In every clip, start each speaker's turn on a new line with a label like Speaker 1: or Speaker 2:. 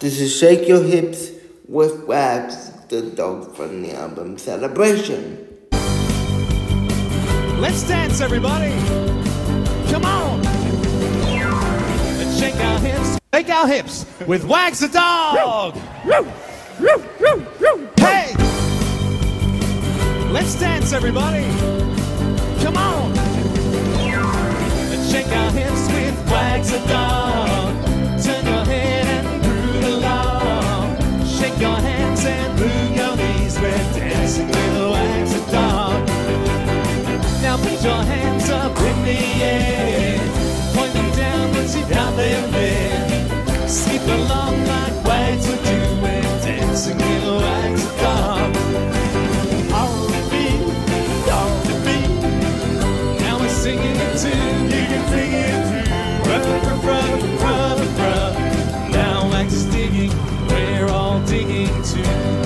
Speaker 1: This is Shake Your Hips with Wags, the dog from the album Celebration.
Speaker 2: Let's dance, everybody. Come on. Let's shake our hips. Shake our hips with Wags the dog. Hey. Let's dance, everybody. Come on. Let's shake our hips with Wags the dog. Turn your head and groove along. Shake your hands and move your knees. We're dancing with Wags the dog. Now put your hands up in the air. Point them downwards, you got them there. Skip along like Wags would do. We're dancing with Wags the dog. R&B, R&B. Now we're singing it too. You can sing it too. Now Wags is digging. We're all digging too.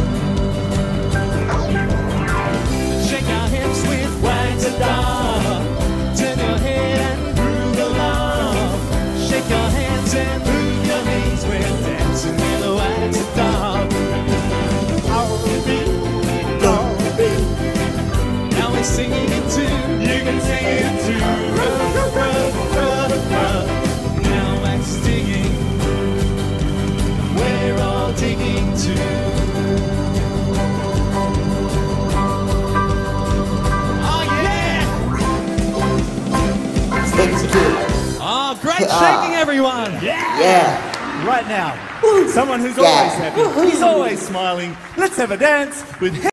Speaker 2: Shake our hips with Wags the dog. Turn your head and groove along. Shake your hands and move your knees. We're dancing with Wags the dog. R&B, R&B. Now we're singing it too. You can sing it too. Now Wags is digging. We're all digging too. Oh, great shaking, everyone!
Speaker 1: Yeah!
Speaker 3: Right now, someone who's always happy, he's always smiling. Let's have a dance with him.